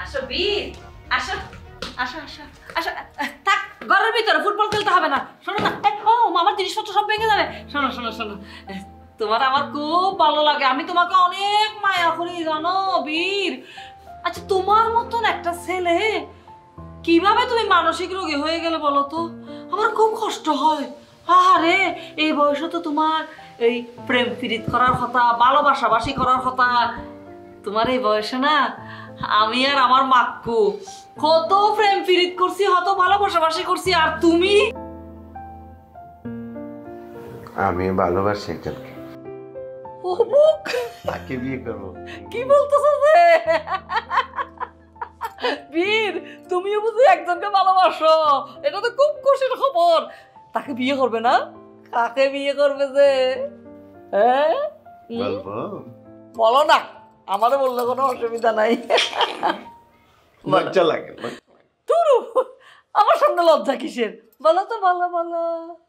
আসো বীর, আসো আসো আসো আসো। থাক, ঘরের ভিতরে ফুটবল খেলতে হবে না। শোনো না, ও আমার জিনিসপত্র সব ভেঙে যাবে। শোনো শোনো শোনো, তোমার আমার খুব ভালো লাগে, আমি তোমাকে অনেক মায়া করি জানো বীর। আচ্ছা, তোমার মতন একটা ছেলে কিভাবে তুমি মানসিক রোগী হয়ে গেলে বলো তো? আমার খুব কষ্ট হয়। আরে এই বয়সে তো তোমার এই প্রেম প্রীত করার কথা, ভালোবাসাবাসি করার কথা। তোমার এই বয়সে না আমি আর আমার মাক্কু কত প্রেম প্রীত করছি, কত ভালোবাসাবাসি করছি, আর তুমি? আমি ভালোবাসি একজনকে, অমুক তাকে বিয়ে করবো। কি বলতেছো যে? বীর, তুমিও বুঝি একজনকে ভালোবাসো? এটা তো খুব খুশির খবর। তাকে বিয়ে করবে না? কাকে বিয়ে করবে যে? হ্যাঁ বলবো? বলো না, আমারও বললে কোনো অসুবিধা নাই। লজ্জা লাগে? তুরু, আমার সামনে লজ্জা কিসের? বলো তো, বলো বলো।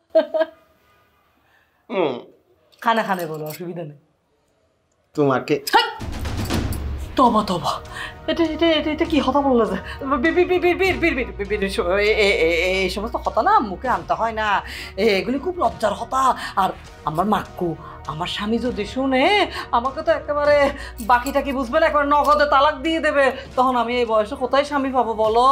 খানে খানে বলো, অসুবিধা নেই। তোমাকে তবা তবা, এটা এটা এটা এটা কি কথা বললো যে? এই সমস্ত কথা না মুখে আনতে হয় না, এগুলি খুব লজ্জার কথা। আর আমার মাক্কু, আমার স্বামী যদি শুনে আমাকে তো একেবারে বাকিটা কি বুঝবে না, একবার নগদে তালাক দিয়ে দেবে। তখন আমি এই বয়সে কোথায় স্বামী পাবো বলো?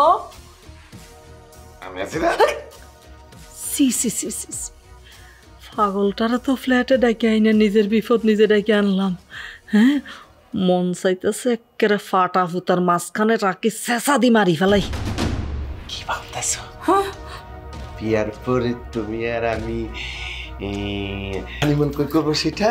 আমি আছি না? সি সি সি সি সি, পাগলটারা তো ফ্ল্যাটে ডাকে আইনা নিজের বিপদ নিজে ডাকে আনলাম। হ্যাঁ, মন চাইতেছে একেবারে ফাটা ফুতার মাঝখানে রাখি শেষা দি মারি ফেলাই। কি ভাবতেছো? হ্যাঁ, বিয়ার পরে তুমি আর আমি হানিমুন কই করবো সেটা?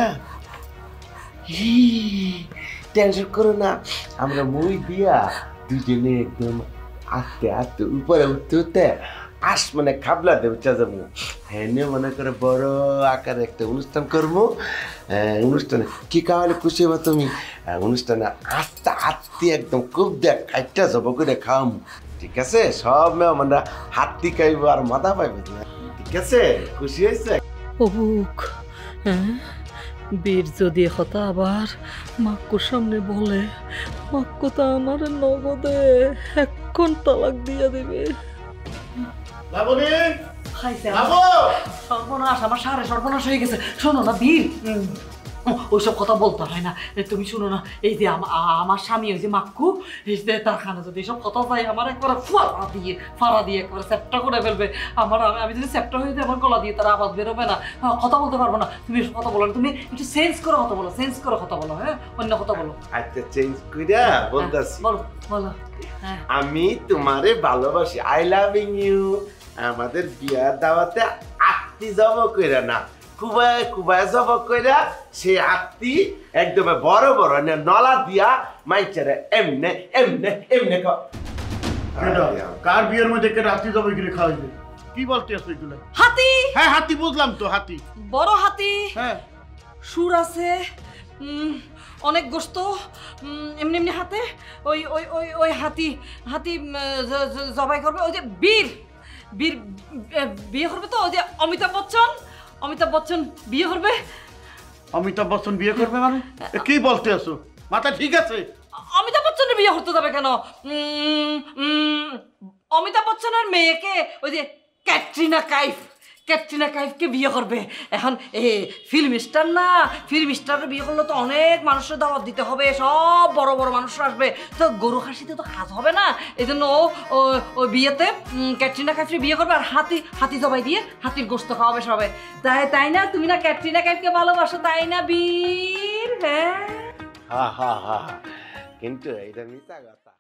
টেনশন করো না, আমরা মই দিয়া দুজনে একদম আস্তে আস্তে উপরে উঠতে উঠতে আসমানে খাবলা দেবে যাবো। হ্যাঁ, মনে করে বড় আকারে একটা অনুষ্ঠান করবো। অনুষ্ঠানে কি খাওয়ালে খুশি হবা তুমি? অনুষ্ঠানে আস্তে আস্তে একদম খুব দেখ খাইটা যাবো করে খাওয়াম, ঠিক আছে? সব মেহমানরা হাতি খাইবো আর মাথা পাইবো, ঠিক আছে? খুশি হয়েছে? অবুক, হ্যাঁ, বীর যদি কথা আবার মাক্কুর সামনে বলে, মাক্কু তো আমার নগদে এখন তালাক দিয়ে দেবে। সর্বনাশ, আমার সারে সর্বনাশ হয়ে গেছে। শোনো না বীর, ওইসব কথা বলতে হয় না। তুমি শুনো না, এই যে আমার স্বামী ওই যে মাক্কু, এই যে তার খানে যদি এইসব কথা চাই আমার একবার ফাড়া দিয়ে একবার চ্যাপটা করে ফেলবে। আমি যদি চ্যাপটা হয়ে যাই আমার গলা দিয়ে তার আওয়াজ বেরোবে না, কথা বলতে পারবো না। তুমি এসব কথা বলো না, তুমি একটু চেঞ্জ করে কথা বলো, চেঞ্জ করে কথা বলো। হ্যাঁ, অন্য কথা বলো। আচ্ছা, চেঞ্জ কইরা বলতাছি। বলো বলো। হ্যাঁ, আমি তোমারে ভালোবাসি, আই লাভিং ইউ। আমাদের বিয়ার দাওয়াতে আত্মি জব কইরা না, কুবায় কুবায় জব কইরা সে আত্মি একদম বড় বড় নলা দিয়া মাইচারে এমনে এমনে এমনে কার বিয়ের মধ্যে কে রাত্রি জবাই করে খাওয়াইবে? কি বলতে আসছো এগুলো? হাতি। হ্যাঁ, হাতি বুঝলাম তো, হাতি, বড় হাতি। হ্যাঁ, সুর আছে, অনেক গোস্ত, এমনি এমনি হাতে ওই ওই ওই ওই হাতি হাতি জবাই করবে। ওই যে বীর বীর বিয়ে করবে তো, ওই যে অমিতাভ বচ্চন বিয়ে করবে। অমিতাভ বচ্চন বিয়ে করবে মানে? কি বলতে আসছো? মাথা ঠিক আছে? অমিতাভ বচ্চনের বিয়ে করতে যাবে কেন? অমিতাভ বচ্চনের মেয়েকে ওই যে ক্যাটরিনা কাইফকে বিয়ে করবে। এখন ফিল্ম স্টার না, ফিল্ম স্টারের বিয়ে করলে তো অনেক মানুষের দাওয়াত দিতে হবে, সব বড় বড় মানুষ আসবে, তো গরু খাসিতে তো কাজ হবে না। এই জন্য ও বিয়েতে ক্যাটরিনা কাইফকে বিয়ে করবে, আর হাতি জবাই দিয়ে হাতির গোস্ত খাওয়াবে সবাই। তাই না? তুমি না ক্যাটরিনা কাইফকে ভালোবাসো, তাই না বীর? হ্যাঁ, হা হা হা, কিন্তু এটা মিথ্যা কথা।